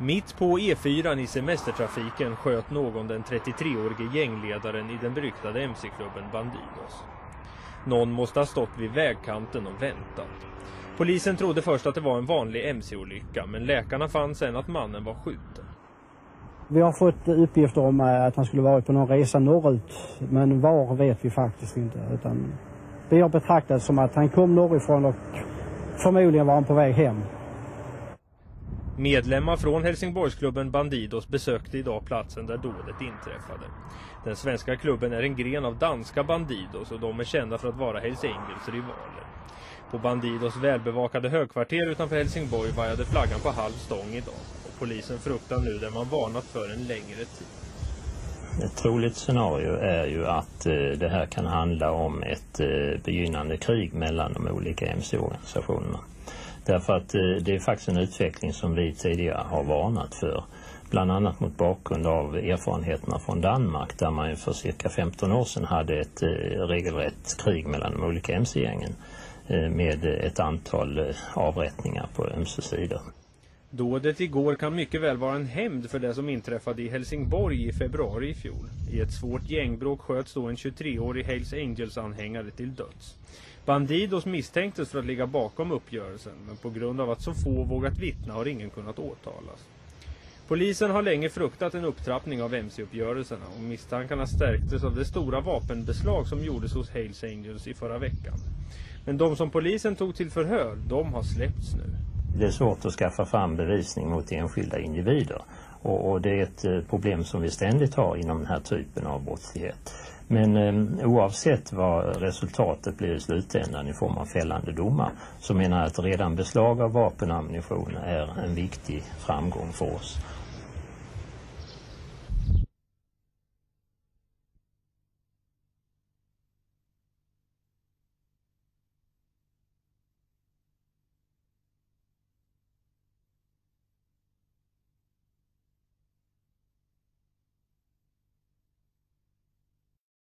Mitt på E4 i semestertrafiken sköt någon den 33-årige gängledaren i den beryktade MC-klubben Bandidos. Någon måste ha stått vid vägkanten och väntat. Polisen trodde först att det var en vanlig MC-olycka, men läkarna fann sen att mannen var skjuten. Vi har fått uppgifter om att han skulle vara på någon resa norrut, men var vet vi faktiskt inte. Utan vi har betraktat som att han kom norrifrån och förmodligen var han på väg hem. Medlemmar från Helsingborgsklubben Bandidos besökte idag platsen där dådet inträffade. Den svenska klubben är en gren av danska Bandidos och de är kända för att vara Hells Angels rivaler. På Bandidos välbevakade högkvarter utanför Helsingborg vajade flaggan på halv stång idag. Och polisen fruktar nu det man varnat för en längre tid. Ett troligt scenario är ju att det här kan handla om ett begynnande krig mellan de olika MC-organisationerna. Därför att det är faktiskt en utveckling som vi tidigare har varnat för. Bland annat mot bakgrund av erfarenheterna från Danmark där man för cirka 15 år sedan hade ett regelrätt krig mellan de olika MC-gängen med ett antal avrättningar på ömse sidor. Dådet igår kan mycket väl vara en hämnd för det som inträffade i Helsingborg i februari i fjol. I ett svårt gängbråk sköts då en 23-årig Hells Angels-anhängare till döds. Bandidos misstänktes för att ligga bakom uppgörelsen, men på grund av att så få vågat vittna har ingen kunnat åtalas. Polisen har länge fruktat en upptrappning av MC-uppgörelserna och misstankarna stärktes av det stora vapenbeslag som gjordes hos Hells Angels i förra veckan. Men de som polisen tog till förhör, de har släppts nu. Det är svårt att skaffa fram bevisning mot enskilda individer och det är ett problem som vi ständigt har inom den här typen av brottslighet. Men oavsett vad resultatet blir i slutändan i form av fällande domar så menar jag att redan beslag av vapenammunition är en viktig framgång för oss.